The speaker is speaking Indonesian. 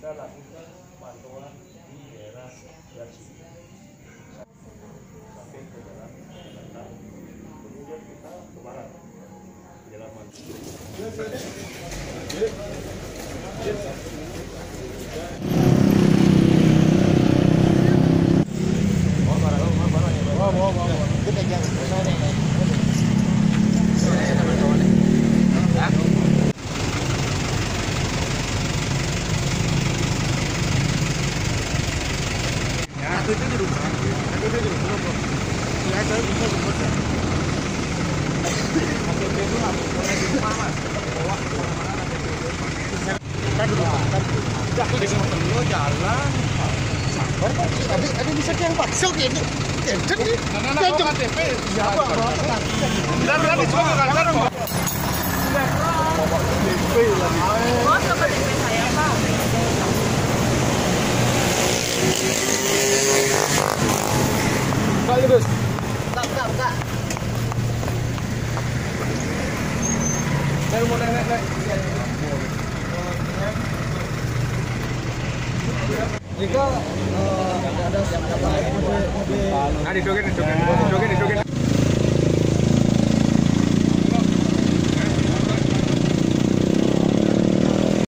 kita lakukan pantauan di daerah Garsi sampai ke jalan Selatan, kemudian kita ke barat jalan Mansur. Jalan. Ada bisa yang paksa gini. Kenceng nih. Kenceng KTP. Siapa? Dan semua kan mau. KTP lagi. Oh, sama KTP saya, Pak. Pak Yunus. Enggak. Saya mau naik. Jika ada siapa mobil, joget.